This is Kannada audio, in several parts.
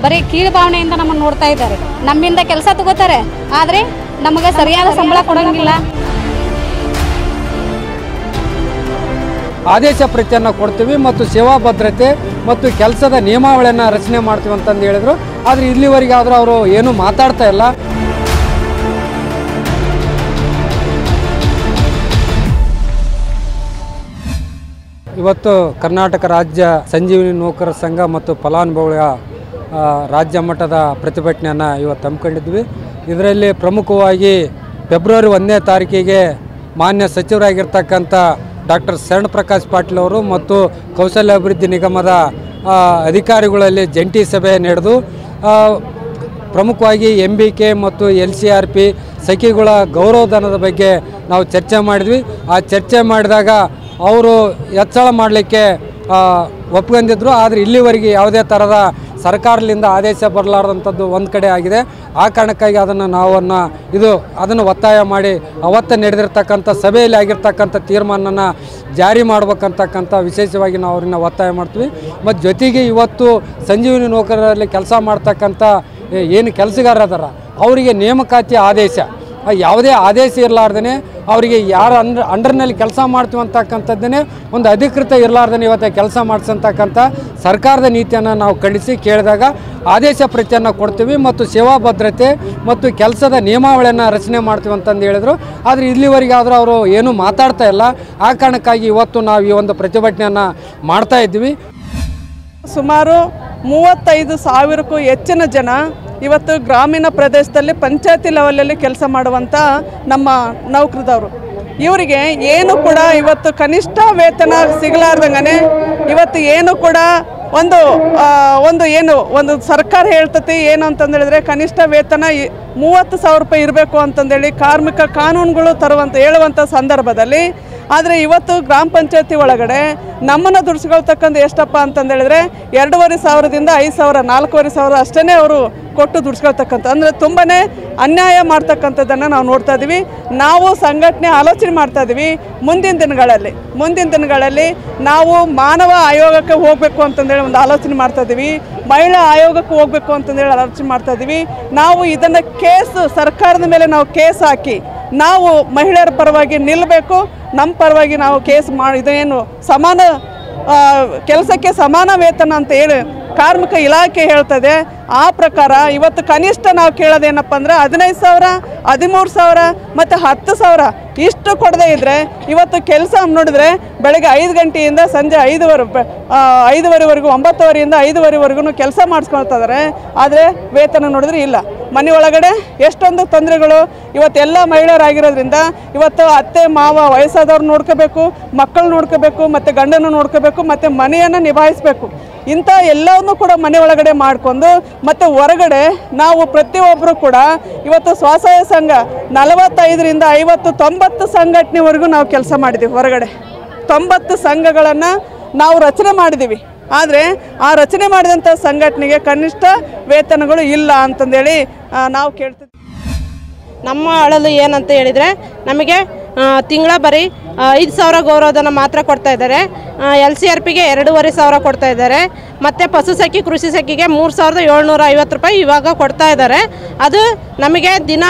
ಬರೀ ಕೀಳು ಭಾವನೆಯಿಂದ ನಮ್ಮನ್ನು ನೋಡ್ತಾ ಇದ್ದಾರೆ. ನಮ್ಮಿಂದ ಕೆಲಸ ತಗೋತಾರೆ, ಆದರೆ ನಮಗೆ ಸರಿಯಾದ ಸಂಬಳ ಕೊಡೋಂಗಿಲ್ಲ. ಆದೇಶ ಪ್ರತಿಯನ್ನು ಕೊಡ್ತೀವಿ ಮತ್ತು ಸೇವಾ ಭದ್ರತೆ ಮತ್ತು ಕೆಲಸದ ನಿಯಮಾವಳಿಯನ್ನು ರಚನೆ ಮಾಡ್ತೀವಿ ಅಂತಂದು ಹೇಳಿದರು. ಆದರೆ ಇಲ್ಲಿವರೆಗೆ ಆದರೂ ಅವರು ಏನೂ ಮಾತಾಡ್ತಾ ಇಲ್ಲ. ಇವತ್ತು ಕರ್ನಾಟಕ ರಾಜ್ಯ ಸಂಜೀವಿನಿ ನೌಕರರ ಸಂಘ ಮತ್ತು ಫಲಾನುಭವಿಗಳ ರಾಜ್ಯ ಮಟ್ಟದ ಪ್ರತಿಭಟನೆಯನ್ನು ಇವತ್ತು ಹಮ್ಮಿಕೊಂಡಿದ್ವಿ. ಇದರಲ್ಲಿ ಪ್ರಮುಖವಾಗಿ ಫೆಬ್ರವರಿ 1ನೇ ತಾರೀಕಿಗೆ ಮಾನ್ಯ ಸಚಿವರಾಗಿರ್ತಕ್ಕಂಥ ಡಾಕ್ಟರ್ ಶರಣ್ ಪ್ರಕಾಶ್ ಪಾಟೀಲ್ ಅವರು ಮತ್ತು ಕೌಶಲ್ಯ ಅಭಿವೃದ್ಧಿ ನಿಗಮದ ಅಧಿಕಾರಿಗಳಲ್ಲಿ ಜಂಟಿ ಸಭೆ ನಡೆದು ಪ್ರಮುಖವಾಗಿ MBK ಮತ್ತು LCRP ಸಖಿಗಳ ಗೌರವಧನದ ಬಗ್ಗೆ ನಾವು ಚರ್ಚೆ ಮಾಡಿದ್ವಿ. ಆ ಚರ್ಚೆ ಮಾಡಿದಾಗ ಅವರು ಹೆಚ್ಚಳ ಮಾಡಲಿಕ್ಕೆ ಒಪ್ಕೊಂಡಿದ್ರು. ಆದರೆ ಇಲ್ಲಿವರೆಗೆ ಯಾವುದೇ ಥರದ ಸರ್ಕಾರದಿಂದ ಆದೇಶ ಬರಲಾರ್ದಂಥದ್ದು ಒಂದು ಕಡೆ ಆಗಿದೆ. ಆ ಕಾರಣಕ್ಕಾಗಿ ಅದನ್ನು ಒತ್ತಾಯ ಮಾಡಿ ಅವತ್ತು ನಡೆದಿರ್ತಕ್ಕಂಥ ಸಭೆಯಲ್ಲಿ ಆಗಿರ್ತಕ್ಕಂಥ ತೀರ್ಮಾನನ ಜಾರಿ ಮಾಡ್ಬೇಕಂತಕ್ಕಂಥ ವಿಶೇಷವಾಗಿ ನಾವು ಅವ್ರನ್ನ ಒತ್ತಾಯ ಮಾಡ್ತೀವಿ. ಮತ್ತು ಜೊತೆಗೆ ಇವತ್ತು ಸಂಜೀವಿನಿ ನೌಕರರಲ್ಲಿ ಕೆಲಸ ಮಾಡ್ತಕ್ಕಂಥ ಏನು ಕೆಲಸಗಾರರ ಅವರಿಗೆ ನೇಮಕಾತಿ ಆದೇಶ ಯಾವುದೇ ಆದೇಶ ಇರಲಾರ್ದೇ ಅವರಿಗೆ ಯಾರು ಅಂಡರ್ನಲ್ಲಿ ಕೆಲಸ ಮಾಡ್ತೀವಿ ಅಂತಕ್ಕಂಥದ್ದನ್ನೇ ಒಂದು ಅಧಿಕೃತ ಇರಲಾರ್ದೇ ಇವತ್ತು ಕೆಲಸ ಮಾಡಿಸಂತಕ್ಕಂಥ ಸರ್ಕಾರದ ನೀತಿಯನ್ನು ನಾವು ಖಂಡಿಸಿ ಕೇಳಿದಾಗ ಆದೇಶ ಪ್ರತಿಯನ್ನು ಕೊಡ್ತೀವಿ ಮತ್ತು ಸೇವಾ ಭದ್ರತೆ ಮತ್ತು ಕೆಲಸದ ನಿಯಮಾವಳಿಯನ್ನು ರಚನೆ ಮಾಡ್ತೀವಿ ಅಂತಂದು ಹೇಳಿದರು. ಆದರೆ ಇಲ್ಲಿವರೆಗೆ ಆದರೂ ಅವರು ಏನೂ ಮಾತಾಡ್ತಾ ಇಲ್ಲ. ಆ ಕಾರಣಕ್ಕಾಗಿ ಇವತ್ತು ನಾವು ಈ ಒಂದು ಪ್ರತಿಭಟನೆಯನ್ನು ಮಾಡ್ತಾ ಇದ್ವಿ. ಸುಮಾರು 35,000ಕ್ಕೂ ಹೆಚ್ಚಿನ ಜನ ಇವತ್ತು ಗ್ರಾಮೀಣ ಪ್ರದೇಶದಲ್ಲಿ ಪಂಚಾಯತಿ ಲೆವೆಲಲ್ಲಿ ಕೆಲಸ ಮಾಡುವಂಥ ನಮ್ಮ ನೌಕರದವರು, ಇವರಿಗೆ ಏನು ಕೂಡ ಇವತ್ತು ಕನಿಷ್ಠ ವೇತನ ಸಿಗಲಾರ್ದಂಗೆ ಇವತ್ತು ಏನು ಕೂಡ ಒಂದು ಸರ್ಕಾರ ಹೇಳ್ತತಿ ಏನು ಅಂತಂದೇಳಿದ್ರೆ ಕನಿಷ್ಠ ವೇತನ 30,000 ರೂಪಾಯಿ ಇರಬೇಕು ಅಂತಂದೇಳಿ ಕಾರ್ಮಿಕ ಕಾನೂನುಗಳು ಹೇಳುವಂಥ ಸಂದರ್ಭದಲ್ಲಿ, ಆದರೆ ಇವತ್ತು ಗ್ರಾಮ ಪಂಚಾಯತಿ ಒಳಗಡೆ ನಮ್ಮನ್ನು ದುಡಿಸ್ಕೊಳ್ತಕ್ಕಂಥ ಎಷ್ಟಪ್ಪ ಅಂತಂದೇಳಿದ್ರೆ 2,500ದಿಂದ 5,000 4,500 ಅಷ್ಟೇ ಅವರು ಕೊಟ್ಟು ದುಡಿಸ್ಕೊಳ್ತಕ್ಕಂಥ, ಅಂದರೆ ತುಂಬಾ ಅನ್ಯಾಯ ಮಾಡ್ತಕ್ಕಂಥದ್ದನ್ನು ನಾವು ನೋಡ್ತಾ ಇದ್ದೀವಿ. ನಾವು ಸಂಘಟನೆ ಆಲೋಚನೆ ಮಾಡ್ತಾ ಇದ್ದೀವಿ ಮುಂದಿನ ದಿನಗಳಲ್ಲಿ ನಾವು ಮಾನವ ಆಯೋಗಕ್ಕೆ ಹೋಗಬೇಕು ಅಂತಂದೇಳಿ ಒಂದು ಆಲೋಚನೆ ಮಾಡ್ತಾ ಇದ್ದೀವಿ, ಮಹಿಳಾ ಆಯೋಗಕ್ಕೆ ಹೋಗಬೇಕು ಅಂತಂದೇಳಿ ಆಲೋಚನೆ ಮಾಡ್ತಾ ಇದ್ದೀವಿ. ನಾವು ಇದನ್ನು ಸರ್ಕಾರದ ಮೇಲೆ ನಾವು ಕೇಸ್ ಹಾಕಿ ನಾವು ಮಹಿಳೆಯರ ಪರವಾಗಿ ನಿಲ್ಲಬೇಕು. ನಮ್ಮ ಪರವಾಗಿ ನಾವು ಕೇಸ್ ಇದೇನು ಸಮಾನ ಕೆಲಸಕ್ಕೆ ಸಮಾನ ವೇತನ ಅಂತ ಹೇಳಿ ಕಾರ್ಮಿಕ ಇಲಾಖೆ ಹೇಳ್ತದೆ. ಆ ಪ್ರಕಾರ ಇವತ್ತು ಕನಿಷ್ಠ ನಾವು ಕೇಳೋದೇನಪ್ಪ ಅಂದ್ರೆ 15,000, 13,000 ಮತ್ತು 10,000 ಇಷ್ಟು ಕೊಡದೇ ಇದ್ದರೆ ಇವತ್ತು ಕೆಲಸ ನೋಡಿದ್ರೆ ಬೆಳಗ್ಗೆ 5 ಗಂಟೆಯಿಂದ ಸಂಜೆ 5:30ವರೆಗೂ 9:00ವರೆಯಿಂದ 5:30ವರೆಗೂ ಕೆಲಸ ಮಾಡಿಸ್ಕೊಳ್ತಾ ಇದ್ದಾರೆ. ಆದರೆ ವೇತನ ನೋಡಿದ್ರೆ ಇಲ್ಲ. ಮನೆ ಒಳಗಡೆ ಎಷ್ಟೊಂದು ತೊಂದರೆಗಳು ಇವತ್ತೆಲ್ಲ ಮಹಿಳೆಯರಾಗಿರೋದ್ರಿಂದ ಇವತ್ತು ಅತ್ತೆ ಮಾವ ವಯಸ್ಸಾದವ್ರು ನೋಡ್ಕೋಬೇಕು, ಮಕ್ಕಳು ನೋಡ್ಕೋಬೇಕು, ಮತ್ತು ಗಂಡನ ನೋಡ್ಕೋಬೇಕು, ಮತ್ತು ಮನೆಯನ್ನು ನಿಭಾಯಿಸಬೇಕು. ಇಂಥ ಎಲ್ಲವನ್ನೂ ಕೂಡ ಮನೆ ಒಳಗಡೆ ಮಾಡಿಕೊಂಡು ಮತ್ತು ಹೊರಗಡೆ ನಾವು ಪ್ರತಿಯೊಬ್ಬರು ಕೂಡ ಇವತ್ತು ಸ್ವಸಹಾಯ ಸಂಘ 45ರಿಂದ 50, 90 ಸಂಘಟನೆವರೆಗೂ ನಾವು ಕೆಲಸ ಮಾಡಿದ್ದೀವಿ. ಹೊರಗಡೆ 90 ಸಂಘಗಳನ್ನು ನಾವು ರಚನೆ ಮಾಡಿದ್ದೀವಿ. ಆದರೆ ಆ ರಚನೆ ಮಾಡಿದಂಥ ಸಂಘಟನೆಗೆ ಕನಿಷ್ಠ ವೇತನಗಳು ಇಲ್ಲ ಅಂತಂದೇಳಿ ನಾವು ಕೇಳ್ತೀವಿ. ನಮ್ಮ ಅಳಲು ಏನಂತ ಹೇಳಿದರೆ ನಮಗೆ ತಿಂಗಳ ಬರೀ 5,000 ಗೌರವಧನ ಮಾತ್ರ ಕೊಡ್ತಾ ಇದ್ದಾರೆ. LCRPಗೆ 2,500 ಕೊಡ್ತಾ ಇದ್ದಾರೆ. ಮತ್ತು ಪಶು ಸಖಿ ಕೃಷಿ ಸಖಿಗೆ 3,750 ರೂಪಾಯಿ ಇವಾಗ ಕೊಡ್ತಾ ಇದ್ದಾರೆ. ಅದು ನಮಗೆ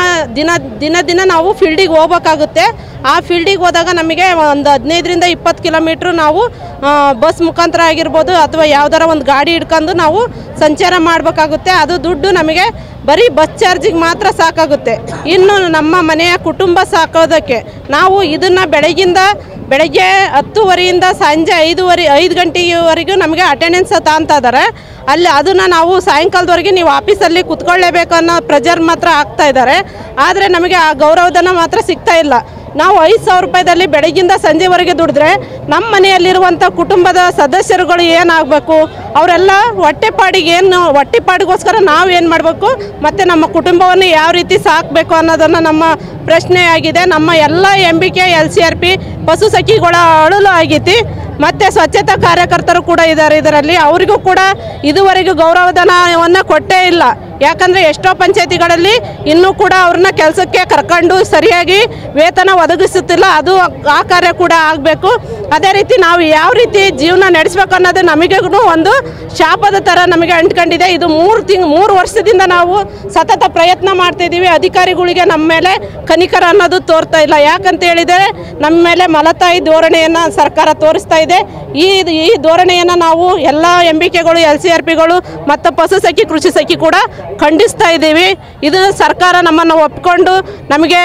ದಿನ ನಾವು ಫೀಲ್ಡಿಗೆ ಹೋಗ್ಬೇಕಾಗುತ್ತೆ. ಆ ಫೀಲ್ಡಿಗೆ ಹೋದಾಗ ನಮಗೆ ಒಂದು 15ರಿಂದ 20 ಕಿಲೋಮೀಟ್ರ್ ನಾವು ಬಸ್ ಮುಖಾಂತರ ಆಗಿರ್ಬೋದು ಅಥವಾ ಯಾವ್ದಾರ ಒಂದು ಗಾಡಿ ಹಿಡ್ಕೊಂಡು ನಾವು ಸಂಚಾರ ಮಾಡಬೇಕಾಗುತ್ತೆ. ಅದು ದುಡ್ಡು ನಮಗೆ ಬರೀ ಬಸ್ ಚಾರ್ಜಿಗೆ ಮಾತ್ರ ಸಾಕಾಗುತ್ತೆ. ಇನ್ನು ನಮ್ಮ ಮನೆಯ ಕುಟುಂಬ ಸಾಕೋದಕ್ಕೆ ನಾವು ಇದನ್ನು ಬೆಳಗ್ಗೆ 10:00ವರೆಯಿಂದ ಸಂಜೆ 5 ಗಂಟೆವರೆಗೂ ನಮಗೆ ಅಟೆಂಡೆನ್ಸ್ ತಾಂತಾ ಇದ್ದಾರೆ. ಅದನ್ನು ನಾವು ಸಾಯಂಕಾಲದವರೆಗೆ ನೀವು ಆಫೀಸಲ್ಲಿ ಕುತ್ಕೊಳ್ಳೇಬೇಕು ಅನ್ನೋ ಪ್ರೆಜರ್ ಮಾತ್ರ ಆಗ್ತಾ ಇದ್ದಾರೆ. ಆದರೆ ನಮಗೆ ಆ ಗೌರವಧನ ಮಾತ್ರ ಸಿಗ್ತಾ ಇಲ್ಲ. ನಾವು 5,000 ರೂಪಾಯಿದಲ್ಲಿ ಬೆಳಗ್ಗಿಂದ ಸಂಜೆವರೆಗೆ ದುಡಿದ್ರೆ ನಮ್ಮ ಮನೆಯಲ್ಲಿರುವಂಥ ಕುಟುಂಬದ ಸದಸ್ಯರುಗಳು ಏನಾಗಬೇಕು, ಅವರೆಲ್ಲ ಹೊಟ್ಟೆಪಾಡಿಗೋಸ್ಕರ ನಾವೇನು ಮಾಡಬೇಕು ಮತ್ತು ನಮ್ಮ ಕುಟುಂಬವನ್ನು ಯಾವ ರೀತಿ ಸಾಕಬೇಕು ಅನ್ನೋದನ್ನು ನಮ್ಮ ಪ್ರಶ್ನೆಯಾಗಿದೆ. ನಮ್ಮ ಎಲ್ಲ MBK LCRP ಪಶು ಸಖಿಗಳ ಅಳಲು ಆಗೈತಿ. ಮತ್ತು ಸ್ವಚ್ಛತಾ ಕಾರ್ಯಕರ್ತರು ಕೂಡ ಇದ್ದಾರೆ ಇದರಲ್ಲಿ. ಅವರಿಗೂ ಕೂಡ ಇದುವರೆಗೂ ಗೌರವಧನವನ್ನು ಕೊಟ್ಟೇ ಇಲ್ಲ. ಯಾಕಂದರೆ ಎಷ್ಟೋ ಪಂಚಾಯತಿಗಳಲ್ಲಿ ಇನ್ನೂ ಕೂಡ ಅವ್ರನ್ನ ಕೆಲಸಕ್ಕೆ ಕರ್ಕೊಂಡು ಸರಿಯಾಗಿ ವೇತನ ಒದಗಿಸುತ್ತಿಲ್ಲ. ಆ ಕಾರ್ಯ ಕೂಡ ಆಗಬೇಕು. ಅದೇ ರೀತಿ ನಾವು ಯಾವ ರೀತಿ ಜೀವನ ನಡೆಸಬೇಕು ಅನ್ನೋದು ನಮಗೂ ಒಂದು ಶಾಪದ ಥರ ನಮಗೆ ಅಂಟ್ಕೊಂಡಿದೆ. ಇದು 3 ವರ್ಷದಿಂದ ನಾವು ಸತತ ಪ್ರಯತ್ನ ಮಾಡ್ತಿದ್ದೀವಿ. ಅಧಿಕಾರಿಗಳಿಗೆ ನಮ್ಮ ಮೇಲೆ ಕನಿಕರ ಅನ್ನೋದು ತೋರ್ತಾ ಇಲ್ಲ. ಯಾಕಂತ ಹೇಳಿದರೆ ನಮ್ಮ ಮೇಲೆ ಮಲತಾಯಿ ಧೋರಣೆಯನ್ನು ಸರ್ಕಾರ ತೋರಿಸ್ತಾ ಇದೆ. ಈ ಧೋರಣೆಯನ್ನು ನಾವು ಎಲ್ಲ MBKಗಳು LCRPಗಳು ಮತ್ತು ಪಶು ಸಖಿ ಕೃಷಿ ಸಖಿ ಕೂಡ ಖಂಡಿಸ್ತಾ ಇದ್ದೀವಿ. ಇದು ಸರ್ಕಾರ ನಮ್ಮನ್ನು ಒಪ್ಪಿಕೊಂಡು ನಮಗೆ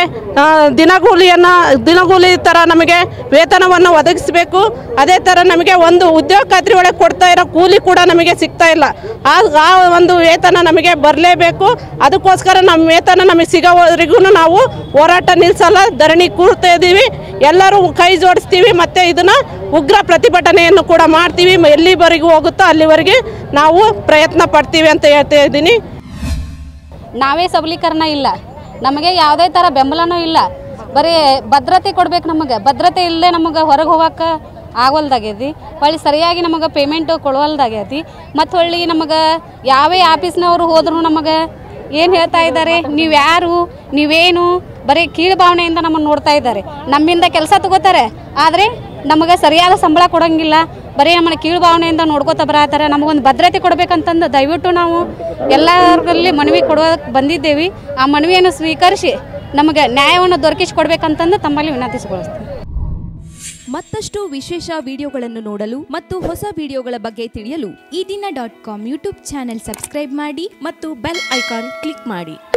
ದಿನಗೂಲಿ ಥರ ನಮಗೆ ವೇತನವನ್ನು ಒದಗಿಸಬೇಕು. ಅದೇ ಥರ ನಮಗೆ ಒಂದು ಉದ್ಯೋಗ ಖಾತ್ರಿ ಒಳಗೆ ಕೊಡ್ತಾ ಇರೋ ಕೂಲಿ ಕೂಡ ನಮಗೆ ಸಿಗ್ತಾ ಇಲ್ಲ. ಆ ಒಂದು ವೇತನ ನಮಗೆ ಬರಲೇಬೇಕು. ಅದಕ್ಕೋಸ್ಕರ ನಮ್ಮ ವೇತನ ನಮಗೆ ಸಿಗೋವರೆಗೂ ನಾವು ಹೋರಾಟ ನಿಲ್ಲಿಸಲ್ಲ, ಧರಣಿ ಕೂರ್ತಾ ಇದ್ದೀವಿ. ಎಲ್ಲರೂ ಕೈ ಜೋಡಿಸ್ತೀವಿ ಮತ್ತು ಇದನ್ನು ಉಗ್ರ ಪ್ರತಿಭಟನೆಯನ್ನು ಕೂಡ ಮಾಡ್ತೀವಿ. ಎಲ್ಲಿವರೆಗೂ ಹೋಗುತ್ತೋ ಅಲ್ಲಿವರೆಗೆ ನಾವು ಪ್ರಯತ್ನ ಪಡ್ತೀವಿ ಅಂತ ಹೇಳ್ತಾ ಇದ್ದೀನಿ. ನಾವೇ ಸಬಲೀಕರಣ ಇಲ್ಲ, ನಮಗೆ ಯಾವುದೇ ಥರ ಬೆಂಬಲನೂ ಇಲ್ಲ. ಬರೀ ಭದ್ರತೆ ಕೊಡ್ಬೇಕು. ನಮಗೆ ಭದ್ರತೆ ಇಲ್ಲದೆ ನಮಗೆ ಹೊರಗೆ ಹೋಗೋಕೆ ಆಗೋಲ್ದಾಗ್ಯತಿ. ಹೊಳ್ಳಿ ಸರಿಯಾಗಿ ನಮಗೆ ಪೇಮೆಂಟು ಕೊಡುವಲ್ದಾಗ್ಯತಿ. ಮತ್ತು ಹೊಳ್ಳಿ ನಮಗೆ ಯಾವೇ ಆಫೀಸ್ನವರು ಹೋದ್ರೂ ನಮಗೆ ಏನು ಹೇಳ್ತಾ ಇದ್ದಾರೆ, ನೀವು ಯಾರು, ನೀವೇನು, ಬರೀ ಕೀಳು ಭಾವನೆಯಿಂದ ನಮ್ಮನ್ನು ನೋಡ್ತಾ ಇದ್ದಾರೆ. ನಮ್ಮಿಂದ ಕೆಲಸ ತಗೋತಾರೆ, ಆದರೆ ನಮಗೆ ಸರಿಯಾದ ಸಂಬಳ ಕೊಡೋಂಗಿಲ್ಲ. ಬರೀ ನಮ್ಮನ್ನು ಕೀಳು ಭಾವನೆಯಿಂದ ನೋಡ್ಕೋತಾ ಬರತ್ತಾರೆ. ನಮಗೊಂದು ಭದ್ರತೆ ಕೊಡಬೇಕಂತಂದು ದಯವಿಟ್ಟು ನಾವು ಎಲ್ಲರಲ್ಲಿ ಮನವಿ ಕೊಡೋಕೆ ಬಂದಿದ್ದೇವೆ. ಆ ಮನವಿಯನ್ನು ಸ್ವೀಕರಿಸಿ ನಮಗೆ ನ್ಯಾಯವನ್ನು ದೊರಕಿಸಿಕೊಡ್ಬೇಕಂತಂದು ತಮ್ಮಲ್ಲಿ ವಿನಂತಿಸಿಕೊಳ್ತೀನಿ. ಮತ್ತಷ್ಟು ವಿಶೇಷ ವಿಡಿಯೋಗಳನ್ನು ನೋಡಲು ಮತ್ತು ಹೊಸ ವಿಡಿಯೋಗಳ ಬಗ್ಗೆ ತಿಳಿಯಲು ಈ ದಿನ .com ಯೂಟ್ಯೂಬ್ ಚಾನೆಲ್ ಸಬ್ಸ್ಕ್ರೈಬ್ ಮಾಡಿ ಮತ್ತು ಬೆಲ್ ಐಕಾನ್ ಕ್ಲಿಕ್ ಮಾಡಿ.